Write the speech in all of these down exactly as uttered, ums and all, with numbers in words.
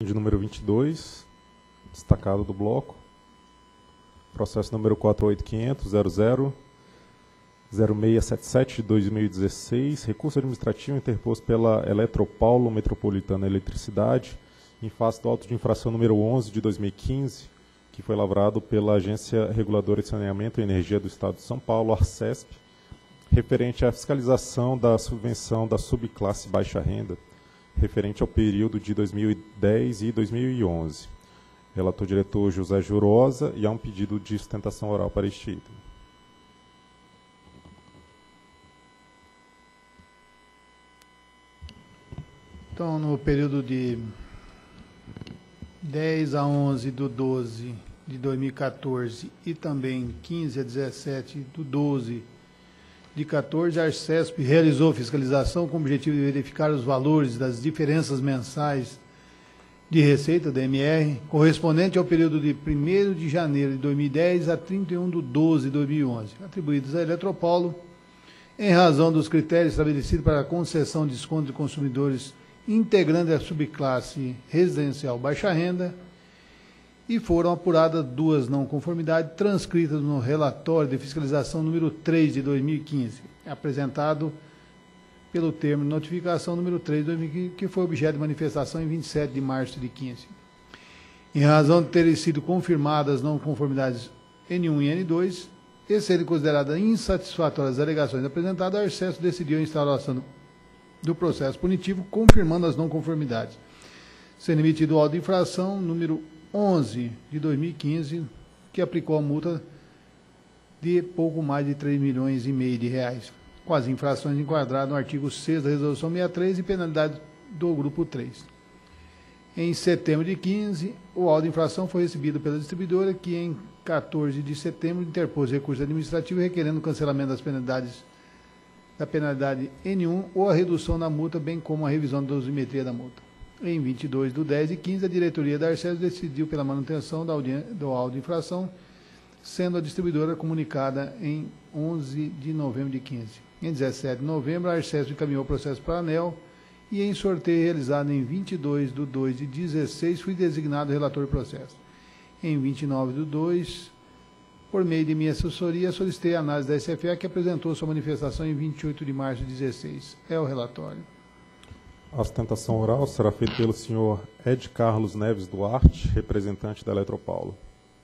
de número vinte e dois, destacado do bloco. Processo número quatro oito quinhentos ponto zero zero zero seis sete sete de dois mil e dezesseis, recurso administrativo interposto pela Eletropaulo Metropolitana Eletricidade, em face do auto de infração número onze de dois mil e quinze, que foi lavrado pela Agência Reguladora de Saneamento e Energia do Estado de São Paulo, ARCESP, referente à fiscalização da subvenção da subclasse baixa renda, referente ao período de dois mil e dez e dois mil e onze. Relator diretor José Jurosa, e há um pedido de sustentação oral para este item. Então, no período de dez a onze do doze de dois mil e quatorze e também quinze a dezessete do doze de quatorze, a ARCESP realizou fiscalização com o objetivo de verificar os valores das diferenças mensais de receita da M R, correspondente ao período de primeiro de janeiro de dois mil e dez a trinta e um de doze de dois mil e onze, atribuídos à Eletropaulo, em razão dos critérios estabelecidos para a concessão de desconto de consumidores integrantes da subclasse residencial baixa renda, e foram apuradas duas não conformidades transcritas no relatório de fiscalização número três de dois mil e quinze, apresentado pelo termo de notificação número três de dois mil e quinze, que foi objeto de manifestação em vinte e sete de março de quinze. Em razão de terem sido confirmadas não conformidades N um e N dois, e serem consideradas insatisfatórias as alegações apresentadas, a ARCESP decidiu a instauração do processo punitivo, confirmando as não conformidades, sendo emitido o auto de infração número onze de dois mil e quinze, que aplicou a multa de pouco mais de três milhões e meio de reais, com as infrações enquadradas no artigo seis da Resolução sessenta e três e penalidade do grupo três. Em setembro de quinze, o auto de infração foi recebido pela distribuidora, que em quatorze de setembro interpôs recurso administrativo requerendo o cancelamento das penalidades da penalidade N um ou a redução da multa, bem como a revisão da dosimetria da multa. Em vinte e dois de dez de quinze, a diretoria da ARCESP decidiu pela manutenção da do auto de infração, sendo a distribuidora comunicada em onze de novembro de quinze. Em dezessete de novembro, a ARCESP encaminhou o processo para a ANEEL e, em sorteio realizado em vinte e dois de dois de dezesseis, fui designado relator do processo. Em vinte e nove de dois, por meio de minha assessoria, solicitei a análise da S F A, que apresentou sua manifestação em vinte e oito de março de dezesseis. É o relatório. A sustentação oral será feita pelo senhor Ed Carlos Neves Duarte, representante da Eletropaulo.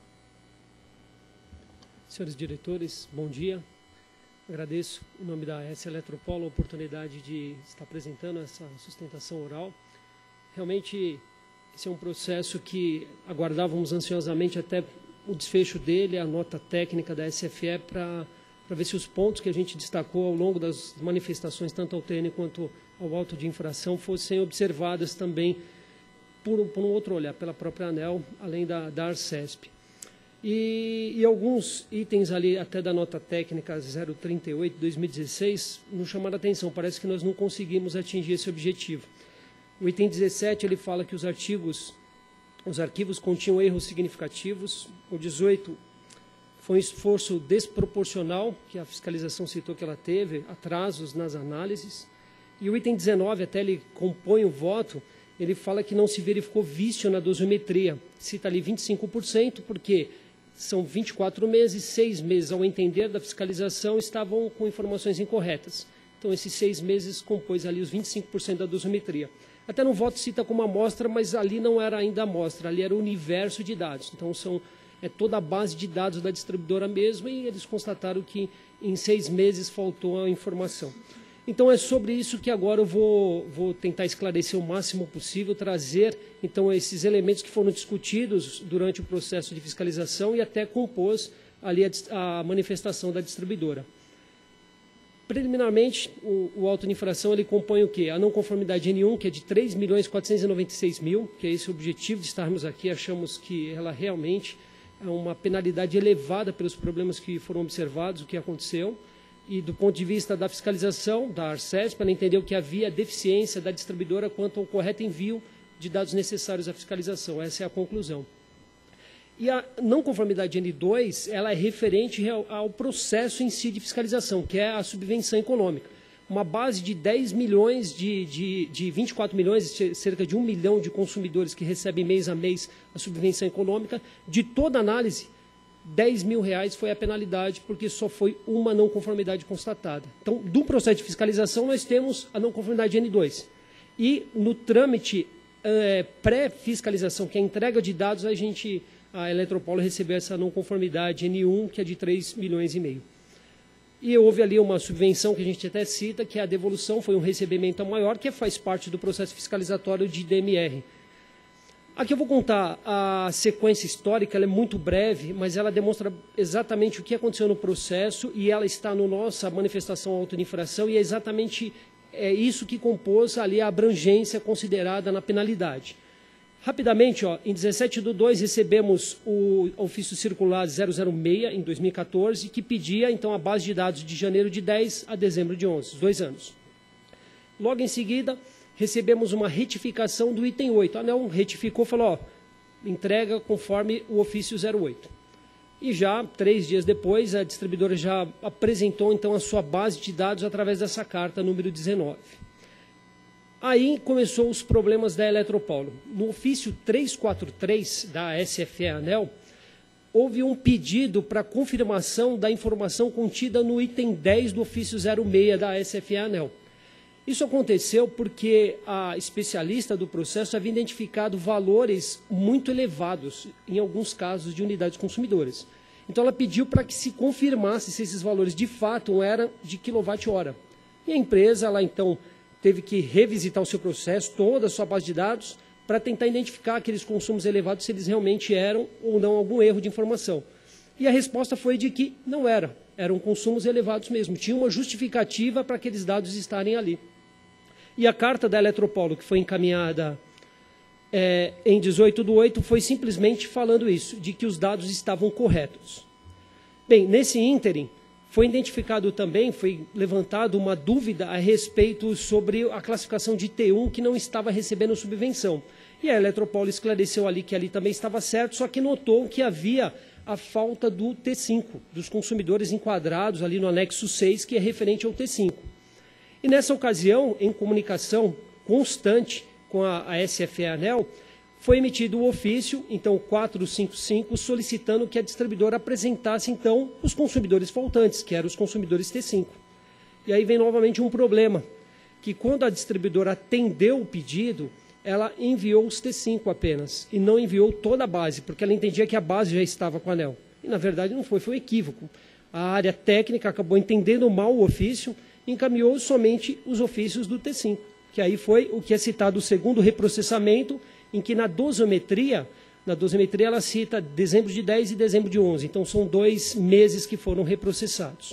Senhores diretores, bom dia. Agradeço, em nome da S Eletropaulo, a oportunidade de estar apresentando essa sustentação oral. Realmente, esse é um processo que aguardávamos ansiosamente até o desfecho dele, a nota técnica da S F E, para ver se os pontos que a gente destacou ao longo das manifestações, tanto ao T N quanto ao auto de infração, fossem observadas também por, por um outro olhar, pela própria ANEEL, além da, da ARCESP. E, e alguns itens ali, até da nota técnica zero trinta e oito de dois mil e dezesseis, nos chamaram a atenção, parece que nós não conseguimos atingir esse objetivo. O item dezessete, ele fala que os artigos, os arquivos continham erros significativos. O dezoito foi um esforço desproporcional, que a fiscalização citou que ela teve, atrasos nas análises. E o item dezenove, até ele compõe o voto, ele fala que não se verificou vício na dosimetria. Cita ali vinte e cinco por cento, porque são vinte e quatro meses, seis meses, ao entender da fiscalização, estavam com informações incorretas. Então, esses seis meses compôs ali os vinte e cinco por cento da dosimetria. Até no voto cita como amostra, mas ali não era ainda amostra, ali era o universo de dados. Então, são, é toda a base de dados da distribuidora mesmo, e eles constataram que em seis meses faltou a informação. Então, é sobre isso que agora eu vou, vou tentar esclarecer o máximo possível, trazer, então, esses elementos que foram discutidos durante o processo de fiscalização e até compôs ali a, a manifestação da distribuidora. Preliminarmente, o, o auto de infração ele compõe o quê? A não conformidade N um, que é de três milhões quatrocentos e noventa e seis mil, que é esse o objetivo de estarmos aqui. Achamos que ela realmente é uma penalidade elevada pelos problemas que foram observados, o que aconteceu. E do ponto de vista da fiscalização da ARCESP, para entender o que havia deficiência da distribuidora quanto ao correto envio de dados necessários à fiscalização. Essa é a conclusão. E a não conformidade N dois, ela é referente ao processo em si de fiscalização, que é a subvenção econômica. uma base de dez milhões, de, de, de vinte e quatro milhões, cerca de um milhão de consumidores que recebem mês a mês a subvenção econômica. De toda a análise, dez mil reais foi a penalidade, porque só foi uma não conformidade constatada. Então, do processo de fiscalização, nós temos a não conformidade N dois. E no trâmite é, pré-fiscalização, que é a entrega de dados, a gente, a Eletropolo recebeu essa não conformidade N um, que é de três milhões e meio. E houve ali uma subvenção que a gente até cita, que a devolução foi um recebimento maior, que faz parte do processo fiscalizatório de D M R. Aqui eu vou contar a sequência histórica, ela é muito breve, mas ela demonstra exatamente o que aconteceu no processo e ela está na nossa manifestação auto de infração e é exatamente é, isso que compôs ali a abrangência considerada na penalidade. Rapidamente, ó, em dezessete do dois recebemos o ofício circular zero zero seis, em dois mil e quatorze, que pedia então a base de dados de janeiro de dez a dezembro de onze, dois anos. Logo em seguida, recebemos uma retificação do item oito. A ANEEL retificou e falou, ó, entrega conforme o ofício zero oito. E já, três dias depois, a distribuidora já apresentou então a sua base de dados através dessa carta número dezenove. Aí começou os problemas da Eletropolo. No ofício trezentos e quarenta e três da S F E ANEEL, houve um pedido para confirmação da informação contida no item dez do ofício zero seis da S F E ANEEL. Isso aconteceu porque a especialista do processo havia identificado valores muito elevados, em alguns casos, de unidades consumidoras. Então, ela pediu para que se confirmasse se esses valores, de fato, eram de quilowatt-hora. E a empresa, ela, então, teve que revisitar o seu processo, toda a sua base de dados, para tentar identificar aqueles consumos elevados, se eles realmente eram ou não algum erro de informação. E a resposta foi de que não era, eram consumos elevados mesmo, tinha uma justificativa para aqueles dados estarem ali. E a carta da Eletropolo, que foi encaminhada é, em dezoito do oito, foi simplesmente falando isso, de que os dados estavam corretos. Bem, nesse ínterim, foi identificado também, foi levantada uma dúvida a respeito sobre a classificação de T um que não estava recebendo subvenção. E a Eletropolo esclareceu ali que ali também estava certo, só que notou que havia a falta do T cinco, dos consumidores enquadrados ali no anexo seis, que é referente ao T cinco. E nessa ocasião, em comunicação constante com a, a S F E ANEEL, foi emitido o ofício, então quatrocentos e cinquenta e cinco, solicitando que a distribuidora apresentasse, então, os consumidores faltantes, que eram os consumidores T cinco. E aí vem novamente um problema, que quando a distribuidora atendeu o pedido, ela enviou os T cinco apenas, e não enviou toda a base, porque ela entendia que a base já estava com a ANEEL. E, na verdade, não foi, foi um equívoco. A área técnica acabou entendendo mal o ofício, encaminhou somente os ofícios do T cinco, que aí foi o que é citado o segundo reprocessamento, em que na dosimetria, na dosimetria ela cita dezembro de dez e dezembro de onze, então são dois meses que foram reprocessados.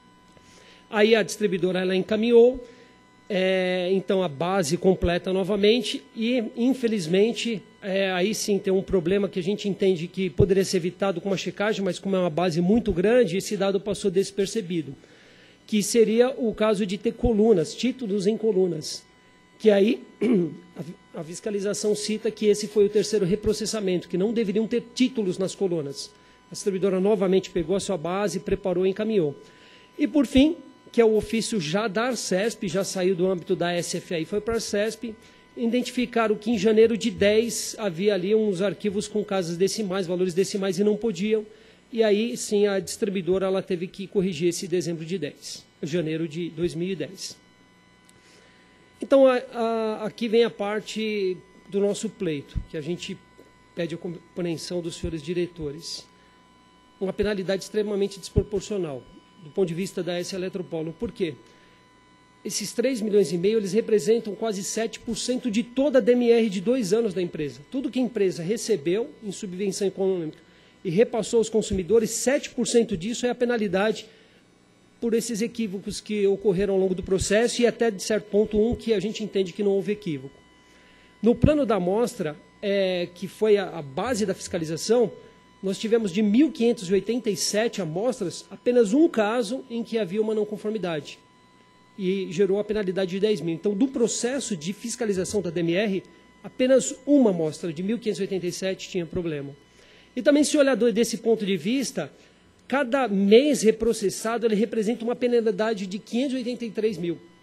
Aí a distribuidora ela encaminhou, é, então a base completa novamente e, infelizmente, é, aí sim tem um problema que a gente entende que poderia ser evitado com uma checagem, mas como é uma base muito grande, esse dado passou despercebido, que seria o caso de ter colunas, títulos em colunas, que aí a fiscalização cita que esse foi o terceiro reprocessamento, que não deveriam ter títulos nas colunas. A distribuidora novamente pegou a sua base, preparou e encaminhou. E, por fim, que é o ofício já da Arcesp, já saiu do âmbito da S F A e foi para a Arcesp, identificaram que em janeiro de dez havia ali uns arquivos com casas decimais, valores decimais, e não podiam. E aí, sim, a distribuidora ela teve que corrigir esse dezembro de dez, janeiro de dois mil e dez. Então, a, a, aqui vem a parte do nosso pleito, que a gente pede a compreensão dos senhores diretores. Uma penalidade extremamente desproporcional, do ponto de vista da S Eletropolo. Por quê? Esses três milhões e meio, eles representam quase sete por cento de toda a D M R de dois anos da empresa. Tudo que a empresa recebeu em subvenção econômica e repassou aos consumidores, sete por cento disso é a penalidade por esses equívocos que ocorreram ao longo do processo e até, de certo ponto, um que a gente entende que não houve equívoco. No plano da amostra, é, que foi a, a base da fiscalização, nós tivemos de mil quinhentas e oitenta e sete amostras, apenas um caso em que havia uma não conformidade e gerou a penalidade de dez mil. Então, do processo de fiscalização da D M R, apenas uma amostra de mil quinhentas e oitenta e sete tinha problema. E também, se olhar desse ponto de vista, cada mês reprocessado ele representa uma penalidade de quinhentos e oitenta e três mil.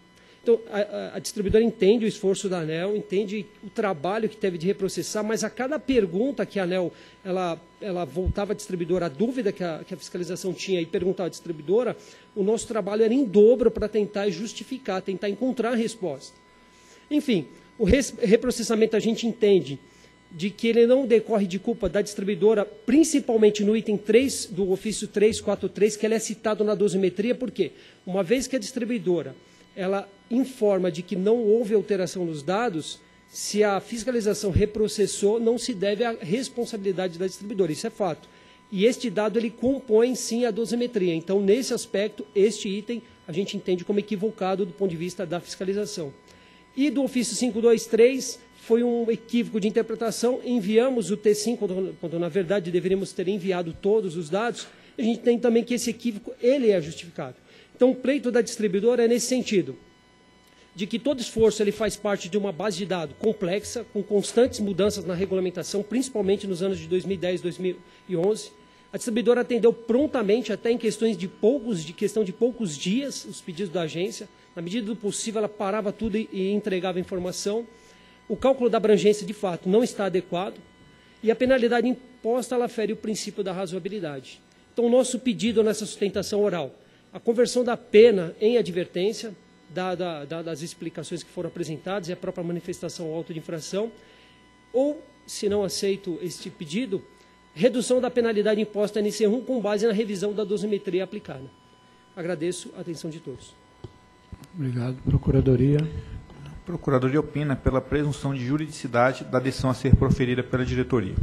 Então, a, a distribuidora entende o esforço da ANEEL, entende o trabalho que teve de reprocessar, mas a cada pergunta que a ANEEL ela, ela voltava à distribuidora, a dúvida que a, que a fiscalização tinha e perguntava à distribuidora, o nosso trabalho era em dobro para tentar justificar, tentar encontrar a resposta. Enfim, o res, reprocessamento a gente entende de que ele não decorre de culpa da distribuidora, principalmente no item três do ofício trezentos e quarenta e três, que ele é citado na dosimetria, por quê? Uma vez que a distribuidora ela informa de que não houve alteração nos dados, se a fiscalização reprocessou, não se deve à responsabilidade da distribuidora, isso é fato. E este dado ele compõe sim a dosimetria, então nesse aspecto, este item a gente entende como equivocado do ponto de vista da fiscalização. E do ofício quinhentos e vinte e três, foi um equívoco de interpretação, enviamos o T cinco, quando, quando na verdade deveríamos ter enviado todos os dados, a gente tem também que esse equívoco ele é justificado. Então, o pleito da distribuidora é nesse sentido, de que todo esforço ele faz parte de uma base de dados complexa, com constantes mudanças na regulamentação, principalmente nos anos de dois mil e dez e dois mil e onze. A distribuidora atendeu prontamente, até em questões de poucos, de questão de poucos dias, os pedidos da agência. Na medida do possível, ela parava tudo e, e entregava informação. O cálculo da abrangência, de fato, não está adequado. E a penalidade imposta, ela fere o princípio da razoabilidade. Então, o nosso pedido nessa sustentação oral, a conversão da pena em advertência, da, da, das explicações que foram apresentadas e a própria manifestação auto de infração, ou, se não aceito este pedido, redução da penalidade imposta N C um com base na revisão da dosimetria aplicada. Agradeço a atenção de todos. Obrigado. Procuradoria. A Procuradoria opina pela presunção de juridicidade da decisão a ser proferida pela diretoria.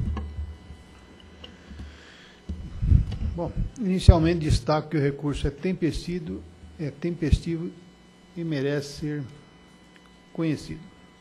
Bom, inicialmente destaco que o recurso é tempestivo, é tempestivo e merece ser conhecido.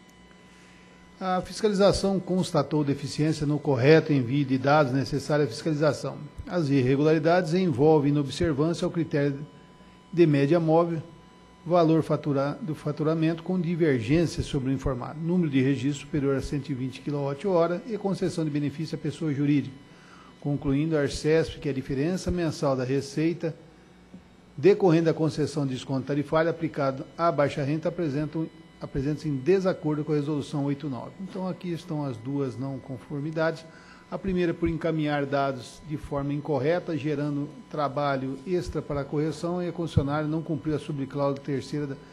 A fiscalização constatou deficiência no correto envio de dados necessários à fiscalização. As irregularidades envolvem inobservância ao critério de média móvel, valor fatura, do faturamento com divergência sobre o informado, número de registro superior a cento e vinte quilowatt-hora e concessão de benefício à pessoa jurídica, concluindo a Arcesp que a diferença mensal da receita decorrente da concessão de desconto tarifário aplicado à baixa renda apresentam apresenta-se em desacordo com a resolução oitenta e nove. Então, aqui estão as duas não conformidades. A primeira por encaminhar dados de forma incorreta, gerando trabalho extra para a correção, e a concessionária não cumpriu a subcláusula terceira da,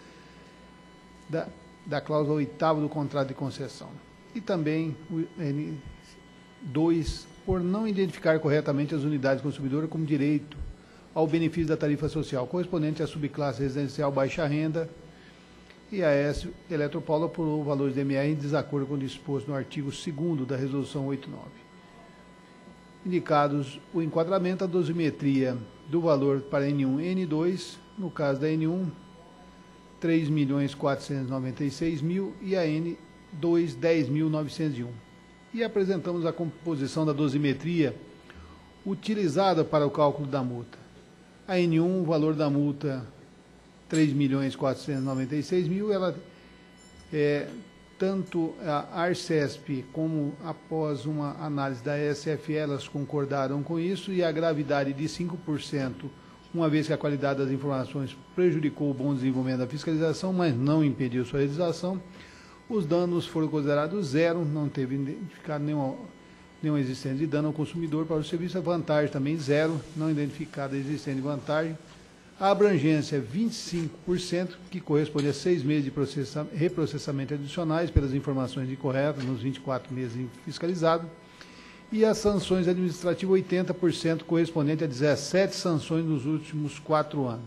da, da cláusula oitava do contrato de concessão. E também o N dois, por não identificar corretamente as unidades consumidoras como direito ao benefício da tarifa social, correspondente à subclasse residencial baixa renda, e a S Eletropaulo apurou valores de M R em desacordo com o disposto no artigo segundo da resolução oitenta e nove. Indicados o enquadramento, a dosimetria do valor para N um e N dois, no caso da N um, três milhões quatrocentos e noventa e seis mil e a N dois, dez mil novecentos e um. E apresentamos a composição da dosimetria utilizada para o cálculo da multa. A N um, o valor da multa três milhões quatrocentos e noventa e seis mil, ela é, tanto a Arcesp como após uma análise da E S F, elas concordaram com isso, e a gravidade de cinco por cento, uma vez que a qualidade das informações prejudicou o bom desenvolvimento da fiscalização, mas não impediu sua realização. Os danos foram considerados zero, não teve identificado nenhuma, nenhuma existência de dano ao consumidor para o serviço. A vantagem também zero, não identificada a existência de vantagem. A abrangência é vinte e cinco por cento, que corresponde a seis meses de reprocessamento adicionais pelas informações incorretas nos vinte e quatro meses fiscalizados. E as sanções administrativas, oitenta por cento, correspondente a dezessete sanções nos últimos quatro anos.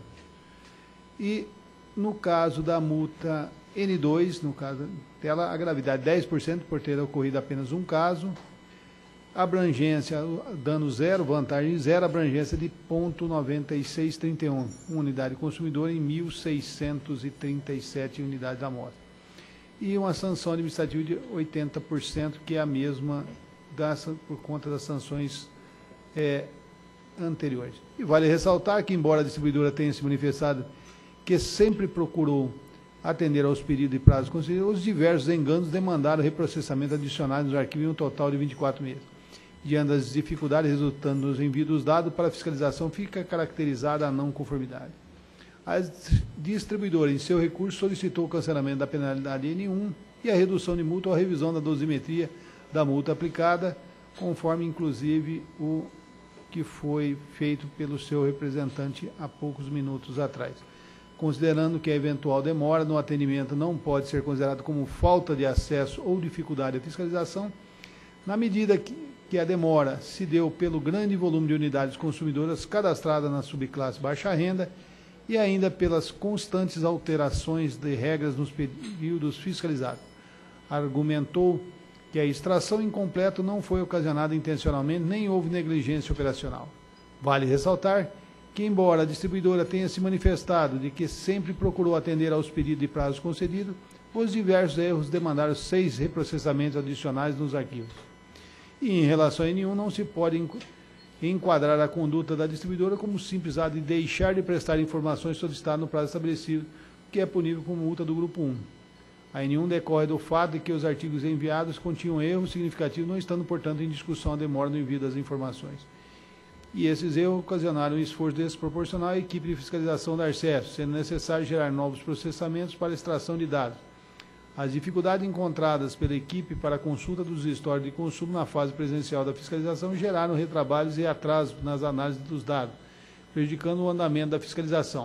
E no caso da multa N dois, no caso dela, a gravidade dez por cento, por ter ocorrido apenas um caso. Abrangência, dano zero, vantagem zero, abrangência de zero vírgula noventa e seis trinta e um, uma unidade consumidora em mil seiscentos e trinta e sete unidades da amostra. E uma sanção administrativa de oitenta por cento, que é a mesma das, por conta das sanções é, anteriores. E vale ressaltar que, embora a distribuidora tenha se manifestado que sempre procurou atender aos pedidos e prazos concedidos, os diversos enganos demandaram reprocessamento adicional nos arquivos em um total de vinte e quatro meses. Diante das dificuldades resultando nos envios dos dados para a fiscalização, fica caracterizada a não conformidade. A distribuidora, em seu recurso, solicitou o cancelamento da penalidade N um e a redução de multa ou a revisão da dosimetria da multa aplicada, conforme, inclusive, o que foi feito pelo seu representante há poucos minutos atrás. Considerando que a eventual demora no atendimento não pode ser considerada como falta de acesso ou dificuldade à fiscalização, na medida que, que a demora se deu pelo grande volume de unidades consumidoras cadastradas na subclasse baixa renda e ainda pelas constantes alterações de regras nos períodos fiscalizados. Argumentou que a extração incompleta não foi ocasionada intencionalmente, nem houve negligência operacional. Vale ressaltar que, embora a distribuidora tenha se manifestado de que sempre procurou atender aos pedidos de prazos concedidos, os diversos erros demandaram seis reprocessamentos adicionais nos arquivos. E, em relação a N um, não se pode enquadrar a conduta da distribuidora como simples ato de deixar de prestar informações solicitadas no prazo estabelecido, que é punível com multa do grupo um. A N um decorre do fato de que os artigos enviados continham erros significativos, não estando, portanto, em discussão a demora no envio das informações. E esses erros ocasionaram um esforço desproporcional à equipe de fiscalização da Arcesp, sendo necessário gerar novos processamentos para extração de dados. As dificuldades encontradas pela equipe para a consulta dos históricos de consumo na fase presencial da fiscalização geraram retrabalhos e atrasos nas análises dos dados, prejudicando o andamento da fiscalização.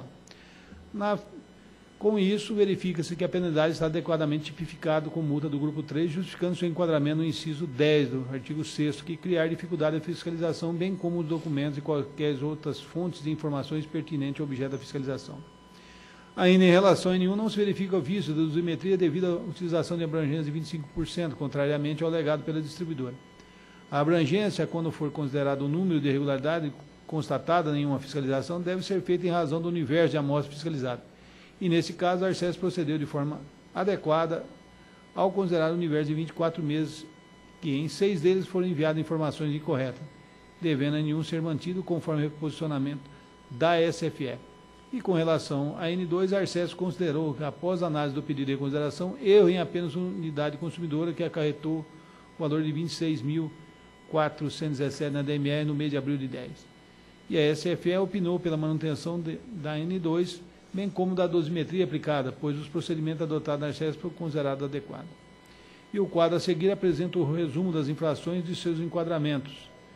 Na Com isso, verifica-se que a penalidade está adequadamente tipificada com multa do grupo três, justificando seu enquadramento no inciso dez do artigo sexto, que criar dificuldade de fiscalização, bem como os documentos e quaisquer outras fontes de informações pertinentes ao objeto da fiscalização. Ainda em relação a N um, não se verifica o vício da dosimetria devido à utilização de abrangência de vinte e cinco por cento, contrariamente ao alegado pela distribuidora. A abrangência, quando for considerado o número de irregularidade constatada em uma fiscalização, deve ser feita em razão do universo de amostra fiscalizada. E, nesse caso, a Arcesp procedeu de forma adequada ao considerar o universo de vinte e quatro meses, que em seis deles foram enviadas informações incorretas, devendo a N um ser mantido conforme o reposicionamento da S F E. E com relação a N dois, a Arcesp considerou que, após a análise do pedido de consideração, erro em apenas uma unidade consumidora que acarretou o valor de vinte e seis mil quatrocentos e dezessete na D M E no mês de abril de dez. E a S F E opinou pela manutenção de, da N dois, bem como da dosimetria aplicada, pois os procedimentos adotados na Arcesp foram considerados adequados. E o quadro a seguir apresenta o resumo das infrações e de seus enquadramentos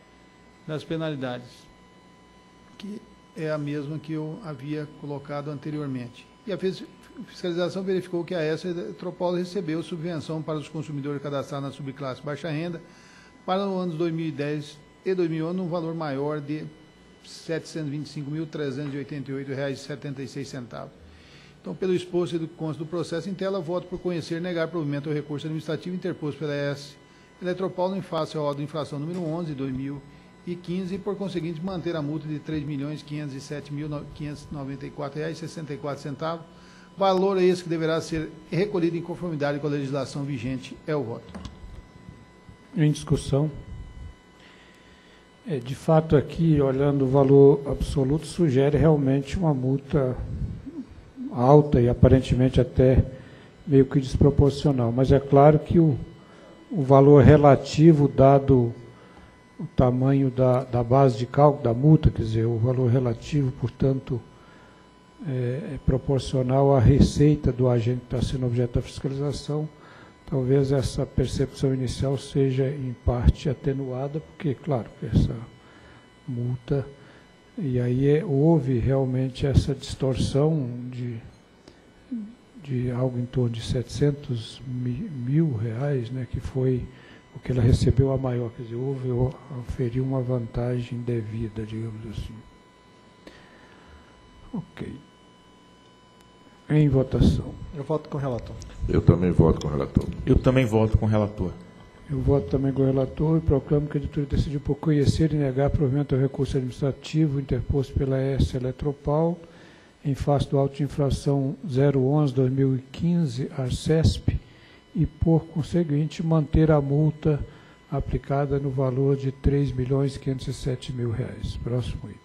das penalidades, que é a mesma que eu havia colocado anteriormente. E a fiscalização verificou que a S Eletropaulo recebeu subvenção para os consumidores cadastrados na subclasse baixa renda para os anos dois mil e dez e dois mil e onze, num valor maior de setecentos e vinte e cinco mil trezentos e oitenta e oito reais e setenta e seis centavos. Então, pelo exposto e do consto do processo em tela, voto por conhecer e negar provimento ao recurso administrativo interposto pela S Eletropaulo em face ao auto de infração número onze de dois mil e quinze e, por conseguinte, manter a multa de três milhões quinhentos e sete mil quinhentos e noventa e quatro reais e sessenta e quatro centavos, valor esse que deverá ser recolhido em conformidade com a legislação vigente. É o voto. Em discussão. É, de fato, aqui, olhando o valor absoluto, sugere realmente uma multa alta e aparentemente até meio que desproporcional. Mas é claro que o, o valor relativo, dado o tamanho da, da base de cálculo da multa, quer dizer, o valor relativo, portanto, é, é proporcional à receita do agente que está sendo objeto da fiscalização. Talvez essa percepção inicial seja, em parte, atenuada, porque, claro, essa multa, e aí é, houve realmente essa distorção de, de algo em torno de setecentos mil reais, né, que foi o que ela recebeu a maior, quer dizer, houve, oferiu uma vantagem devida, digamos assim. Ok. Em votação. Eu voto com o relator. Eu também voto com o relator. Eu também voto com o relator. Eu voto também com o relator e proclamo que a editoria decidiu por conhecer e negar provimento ao recurso administrativo interposto pela S Eletropaulo em face do auto de infração zero onze barra dois mil e quinze, Arcesp, e, por conseguinte, manter a multa aplicada no valor de três milhões quinhentos e sete mil reais. Próximo item.